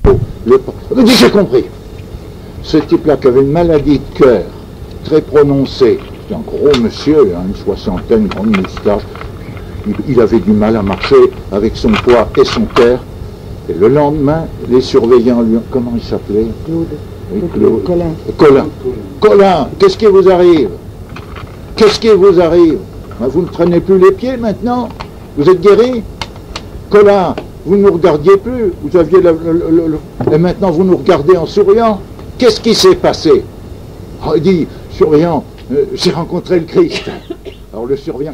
J'ai compris. Ce type-là qui avait une maladie de cœur très prononcée, c'était un gros monsieur, hein, une soixantaine, grande moustache, il avait du mal à marcher avec son poids et son cœur. Et le lendemain, les surveillants lui ont... Comment il s'appelait? Claude. Oui, Claude. Colin. Colin, qu'est-ce qui vous arrive? Qu'est-ce qui vous arrive? Vous ne traînez plus les pieds maintenant? Vous êtes guéri? Colin, vous ne nous regardiez plus, vous aviez et maintenant vous nous regardez en souriant. Qu'est-ce qui s'est passé? Oh, il dit, surveillant, j'ai rencontré le Christ. Alors le surveillant...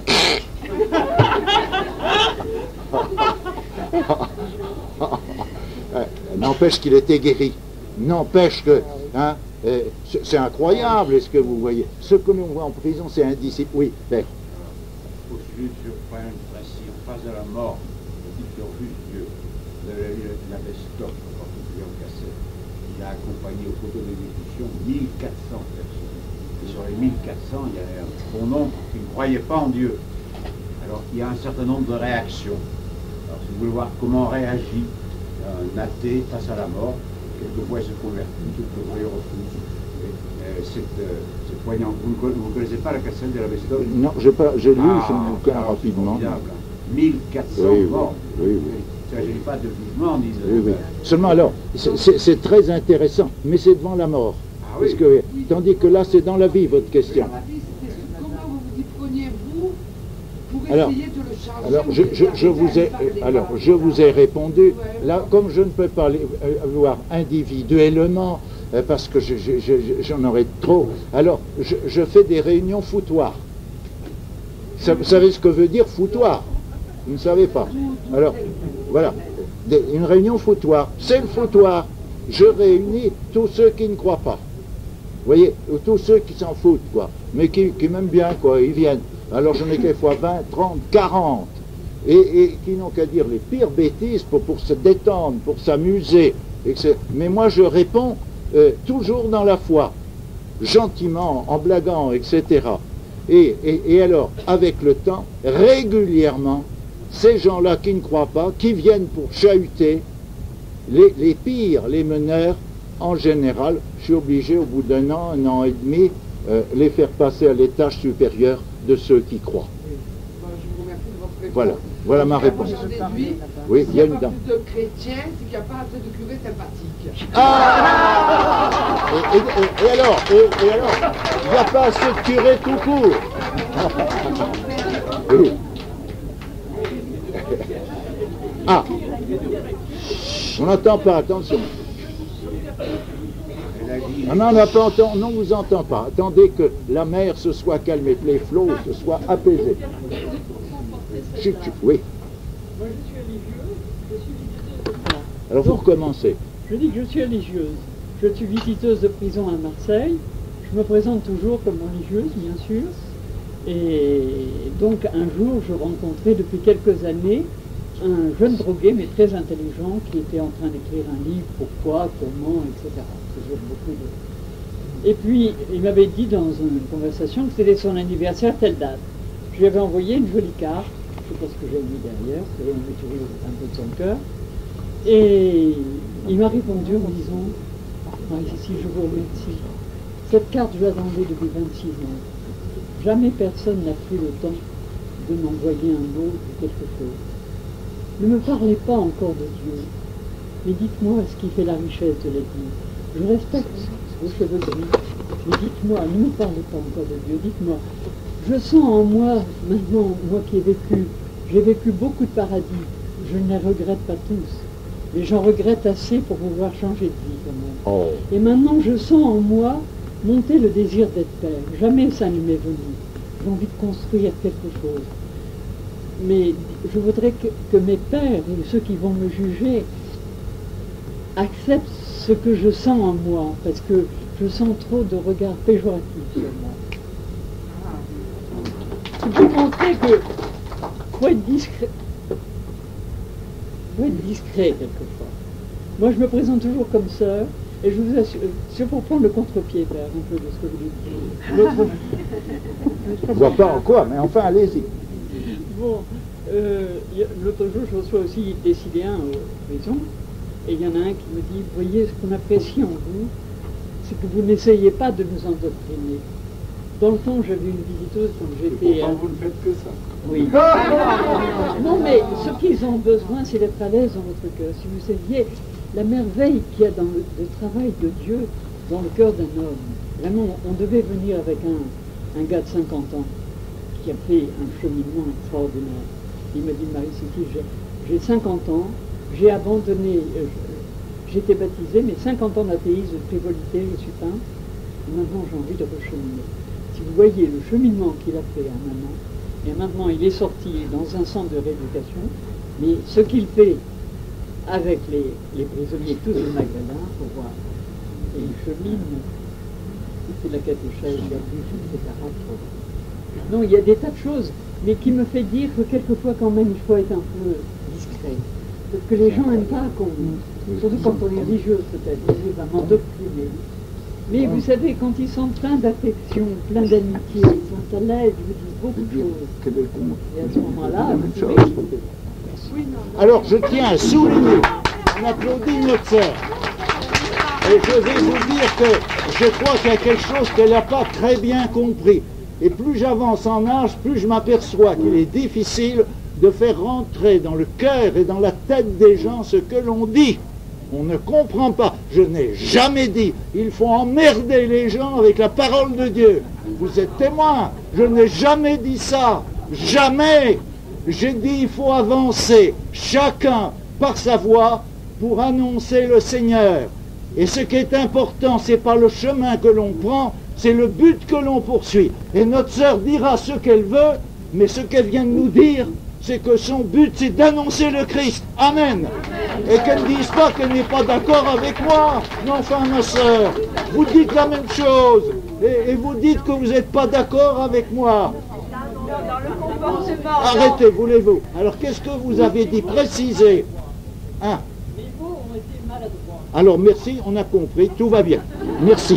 N'empêche qu'il était guéri. N'empêche que... Hein, c'est incroyable, est-ce que vous voyez? Ce que l'on voit en prison, c'est indiscipliné. Oui, père. Poursuivi sur point de principe, face à la mort, le dit refuse Dieu. Vous avez lu la best-of, en particulier en cassette. Il a accompagné aux photos d'exécution 1400 personnes. Et sur les 1400, il y avait un bon nombre qui ne croyaient pas en Dieu. Alors, il y a un certain nombre de réactions. Alors, si vous voulez voir comment réagit un athée face à la mort, quelquefois il se convertit, quelquefois il refuse. C'est poignant. Vous ne connaissez pas la cassette de la best-of? Non, j'ai lu son bouquin rapidement. 1400 morts. Oui. Ça ne gêne pas de vivement, disent. Oui. Seulement alors, c'est très intéressant, mais c'est devant la mort. Ah, oui. Parce que, tandis que là, c'est dans la vie, votre question. Comment vous vous y preniez-vous pour Alors, essayer de le charger? je vous ai répondu. Là, comme je ne peux pas voir individuellement, parce que j'en aurais trop, alors je fais des réunions foutoirs. Vous savez ce que veut dire foutoir? Vous ne savez pas. Alors, voilà, une réunion foutoir. C'est le foutoir. Je réunis tous ceux qui ne croient pas. Vous voyez, tous ceux qui s'en foutent, quoi, mais qui m'aiment bien, quoi, ils viennent. Alors j'en ai quelquefois 20, 30, 40, et qui n'ont qu'à dire les pires bêtises pour se détendre, pour s'amuser. Mais moi je réponds toujours dans la foi, gentiment, en blaguant, etc. Et alors, avec le temps, régulièrement, ces gens-là qui ne croient pas, qui viennent pour chahuter, les pires, les meneurs, en général, je suis obligé au bout d'un an et demi, les faire passer à l'étage supérieur de ceux qui croient. Je vous remercie de votre réponse. Voilà ma réponse. J'en déduis, Oui, il y a une pas dame. plus de chrétiens, c'est qu'il n'y a pas assez de curés sympathiques. Et alors, il n'y a pas assez de curés tout court. Oui. Ah, on n'entend pas, attention. Non, on n'a pas entendu, on ne vous entend pas. Attendez que la mer se soit calmée, que les flots se soient apaisés. Oui. Moi, je suis religieuse. Alors vous recommencez. Je dis que je suis religieuse. Je suis visiteuse de prison à Marseille. Je me présente toujours comme religieuse, bien sûr. Et donc un jour, je rencontrais depuis quelques années un jeune drogué, mais très intelligent, qui était en train d'écrire un livre, pourquoi, comment, etc. Toujours beaucoup de... Et puis, il m'avait dit dans une conversation que c'était son anniversaire, telle date. Je lui avais envoyé une jolie carte, je ne sais pas ce que j'ai mis derrière, on met toujours un peu de son cœur. Et il m'a répondu en me disant, ici je vous remercie, cette carte je l'attendais depuis 26 ans. Jamais personne n'a pris le temps de m'envoyer un mot ou quelque chose. Ne me parlez pas encore de Dieu, mais dites-moi ce qui fait la richesse de l'Église. Je respecte vos cheveux gris, mais dites-moi, ne me parlez pas encore de Dieu, dites-moi. Je sens en moi, maintenant, moi qui j'ai vécu beaucoup de paradis, je ne les regrette pas tous, mais j'en regrette assez pour pouvoir changer de vie quand même. Oh. Et maintenant, je sens en moi monter le désir d'être père. Jamais ça ne m'est venu. J'ai envie de construire quelque chose. Mais je voudrais que mes pères et ceux qui vont me juger acceptent ce que je sens en moi, parce que je sens trop de regards péjoratifs sur moi. J'ai montré que faut être discret. Faut être discret quelquefois. Moi je me présente toujours comme sœur, et je vous assure, c'est pour prendre le contre-pied, père, un peu de ce que vous dites. Je ne vois pas en quoi, mais enfin allez-y. Bon, l'autre jour je reçois aussi des Syriens aux prisons, Et il y en a un qui me dit, voyez, ce qu'on apprécie en vous, c'est que vous n'essayez pas de nous endoctriner. Dans le temps, j'avais une visiteuse quand j'étais... Vous ne faites que ça. Oui. Non, mais ce qu'ils ont besoin, c'est d'être à l'aise dans votre cœur. Si vous saviez la merveille qu'il y a dans le travail de Dieu dans le cœur d'un homme. Vraiment, on devait venir avec un gars de 50 ans qui a fait un cheminement extraordinaire. Il me dit, Marie-Cécile, j'ai 50 ans, j'ai abandonné, j'étais baptisé, mais 50 ans d'athéisme, de frivolité, je suis peint, et maintenant j'ai envie de recheminer. Si vous voyez le cheminement qu'il a fait à un moment, et maintenant il est sorti dans un centre de rééducation, mais ce qu'il fait avec les prisonniers tous du Magdala, pour voir, et il chemine, il fait de la catéchèse, il y a plus, etc. Non, il y a des tas de choses, mais qui me fait dire que quelquefois quand même il faut être un peu discret. Parce que les gens n'aiment pas qu'on, surtout quand on est religieux peut-être, ils va m'endoctriner. Mais vous savez, quand ils sont pleins d'affection, pleins d'amitié, ils sont à l'aise, ils vous disent beaucoup de choses. Et à ce moment-là, vous pouvez... Alors je tiens à souligner, on applaudit notre sœur. Et je vais vous dire que je crois qu'il y a quelque chose qu'elle n'a pas très bien compris. Et plus j'avance en âge, plus je m'aperçois qu'il est difficile de faire rentrer dans le cœur et dans la tête des gens ce que l'on dit. On ne comprend pas. Je n'ai jamais dit, il faut emmerder les gens avec la parole de Dieu. Vous êtes témoin, je n'ai jamais dit ça. Jamais. J'ai dit, il faut avancer, chacun par sa voie, pour annoncer le Seigneur. Et ce qui est important, ce n'est pas le chemin que l'on prend, c'est le but que l'on poursuit. Et notre sœur dira ce qu'elle veut, mais ce qu'elle vient de nous dire, c'est que son but, c'est d'annoncer le Christ. Amen. Et qu'elle ne dise pas qu'elle n'est pas d'accord avec moi. Non, enfin, ma sœur, vous dites la même chose. Et vous dites que vous n'êtes pas d'accord avec moi. Dans le comportement. Arrêtez, voulez-vous. Alors, qu'est-ce que vous avez dit? Précisez. Hein? Les mots ont été maladroits. Alors, merci, on a compris, tout va bien. Merci.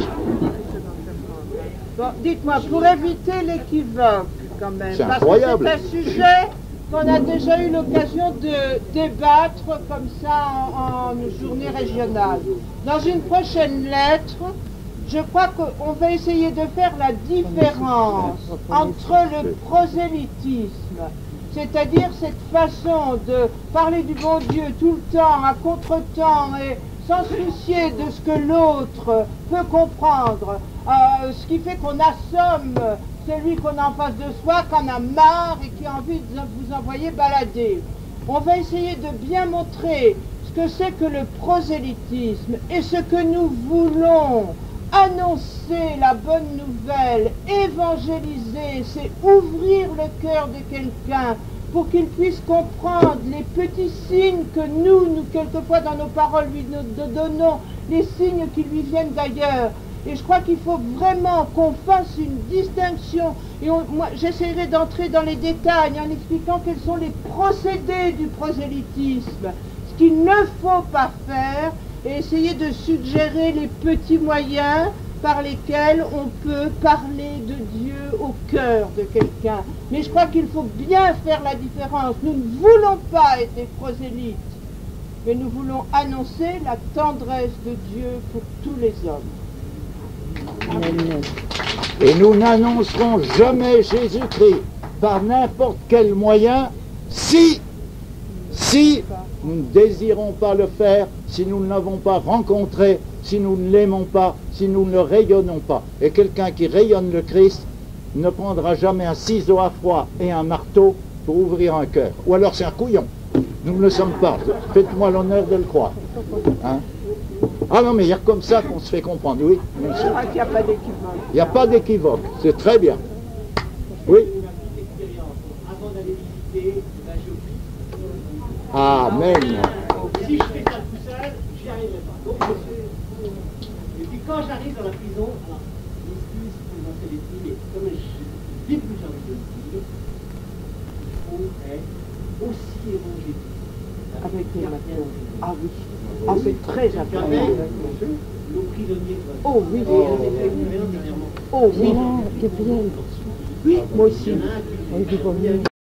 Bon, dites-moi, pour éviter l'équivoque, quand même, C'est parce incroyable. que c'est un sujet qu'on a déjà eu l'occasion de débattre comme ça en journée régionale. Dans une prochaine lettre, je crois qu'on va essayer de faire la différence entre le prosélytisme, c'est-à-dire cette façon de parler du bon Dieu tout le temps, à contre-temps, et sans se soucier de ce que l'autre peut comprendre, ce qui fait qu'on assomme celui qu'on a en face de soi, qu'on a marre et qui a envie de vous envoyer balader. On va essayer de bien montrer ce que c'est que le prosélytisme et ce que nous voulons annoncer la bonne nouvelle, évangéliser, c'est ouvrir le cœur de quelqu'un pour qu'il puisse comprendre les petits signes que nous quelquefois dans nos paroles lui donnons, les signes qui lui viennent d'ailleurs. Et je crois qu'il faut vraiment qu'on fasse une distinction. Et moi, j'essaierai d'entrer dans les détails en expliquant quels sont les procédés du prosélytisme, ce qu'il ne faut pas faire, et essayer de suggérer les petits moyens par lesquels on peut parler de Dieu au cœur de quelqu'un. Mais je crois qu'il faut bien faire la différence. Nous ne voulons pas être des prosélytes, mais nous voulons annoncer la tendresse de Dieu pour tous les hommes. Et nous n'annoncerons jamais Jésus-Christ par n'importe quel moyen si nous ne désirons pas le faire, si nous ne l'avons pas rencontré, si nous ne l'aimons pas, si nous ne le rayonnons pas. Et quelqu'un qui rayonne le Christ ne prendra jamais un ciseau à froid et un marteau pour ouvrir un cœur. Ou alors c'est un couillon. Nous ne le sommes pas. Faites-moi l'honneur de le croire. Hein? Ah non, mais il y a comme ça qu'on se fait comprendre, oui. Je crois qu'il n'y a pas d'équivoque. Il n'y a pas d'équivoque, c'est très bien. Oui. Avant d'aller visiter la géographie. Amen. Si je fais ça tout seul, j'y arriverai pas. Donc, et puis quand j'arrive dans la prison, alors, l'excuse pour lancer les filles, mais comme je dis plus envie de le dire, il faut être aussi évangélique. Avec les matins. Ah oui. Ah, c'est très important. Nos prisonniers doivent. Oh oui. Dernièrement. Oh oui. Non, Gabriel. Oui, moi aussi. Il y en a un qui